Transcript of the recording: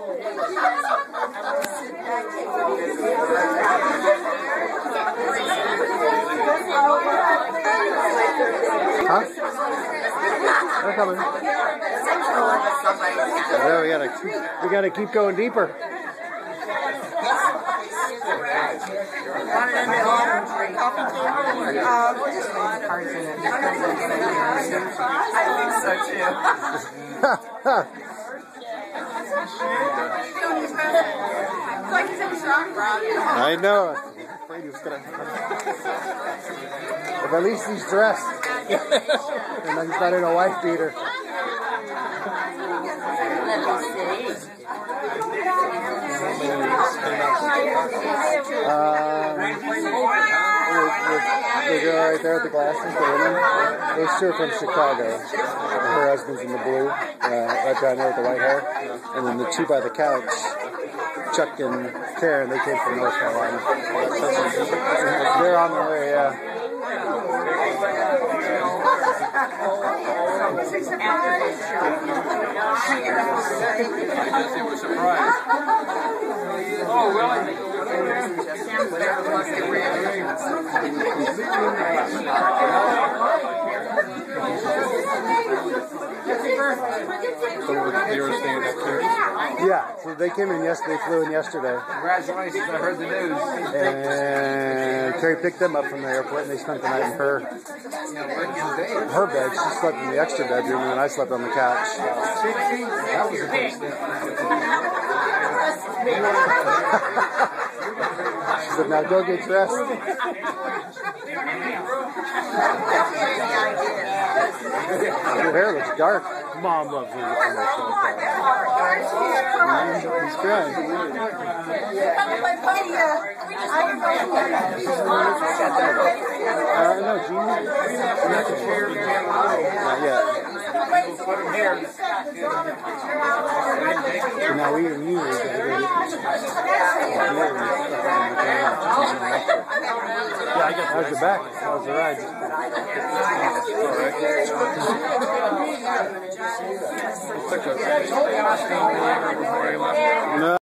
Huh? They're coming. There, we gotta keep going deeper. I know. If at least he's dressed. And then he's not in a wife beater. The girl right there with the glasses, the woman, those two are from Chicago. Her husband's in the blue, right down there with the white hair. And then the two by the couch, Chuck and Karen, they came from North Carolina. They're on their way, yeah. Oh, really? Yeah, so they came in yesterday, flew in yesterday. Congratulations, I heard the news. And Carrie picked them up from the airport and they spent the night in her bed. She slept in the extra bedroom and I slept on the couch. That was the first step. She said, now go get dressed. Your hair looks dark. Mom loves me. He's crying. No, Jeannie. Not yet. So now we and you are yeah, I guess. How's your back? How's the ride? No.